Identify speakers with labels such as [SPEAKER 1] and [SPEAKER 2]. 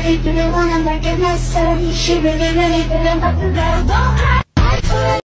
[SPEAKER 1] really do wanna make it necessary. She really didn't have to let go.